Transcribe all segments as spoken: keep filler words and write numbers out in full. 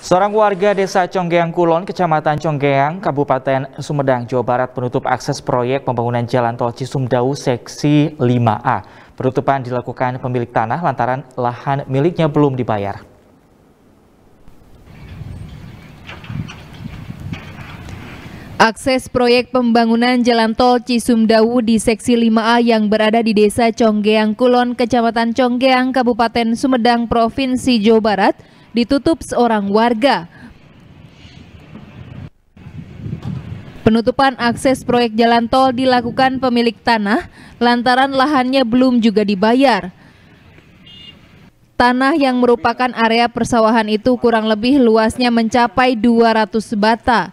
Seorang warga desa Conggeang Kulon, Kecamatan Conggeang, Kabupaten Sumedang, Jawa Barat menutup akses proyek pembangunan Jalan Tol Cisumdawu Seksi lima A. Penutupan dilakukan pemilik tanah lantaran lahan miliknya belum dibayar. Akses proyek pembangunan Jalan Tol Cisumdawu di Seksi lima A yang berada di Desa Conggeang Kulon, Kecamatan Conggeang, Kabupaten Sumedang, Provinsi Jawa Barat, ditutup seorang warga. Penutupan akses proyek jalan tol dilakukan pemilik tanah lantaran lahannya belum juga dibayar. Tanah yang merupakan area persawahan itu kurang lebih luasnya mencapai dua ratus bata.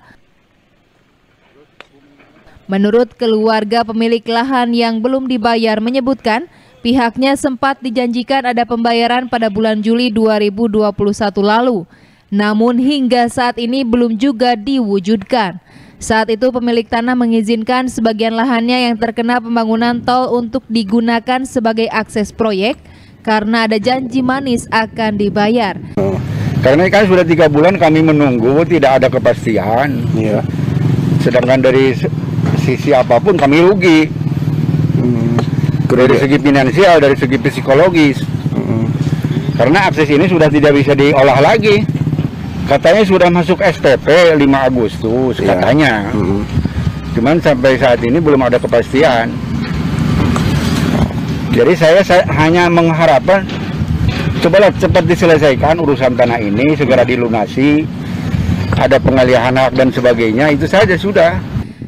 Menurut keluarga pemilik lahan yang belum dibayar menyebutkan, pihaknya sempat dijanjikan ada pembayaran pada bulan Juli dua ribu dua puluh satu lalu. Namun hingga saat ini belum juga diwujudkan. Saat itu pemilik tanah mengizinkan sebagian lahannya yang terkena pembangunan tol untuk digunakan sebagai akses proyek karena ada janji manis akan dibayar. Karena kan sudah tiga bulan kami menunggu, tidak ada kepastian. Ya. Sedangkan dari sisi apapun kami rugi. Hmm. Dari segi finansial, dari segi psikologis. Hmm. Karena akses ini sudah tidak bisa diolah lagi. Katanya sudah masuk S P P lima Agustus, ya. Katanya. Hmm. Cuman sampai saat ini belum ada kepastian. Jadi saya, saya hanya mengharapkan cobalah cepat diselesaikan urusan tanah ini, segera dilunasi, ada pengalihan hak dan sebagainya, itu saja sudah.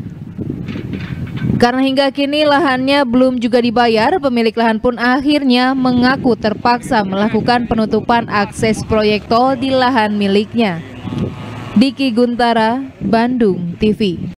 Karena hingga kini lahannya belum juga dibayar, pemilik lahan pun akhirnya mengaku terpaksa melakukan penutupan akses proyek tol di lahan miliknya. Diki Guntara, Bandung T V.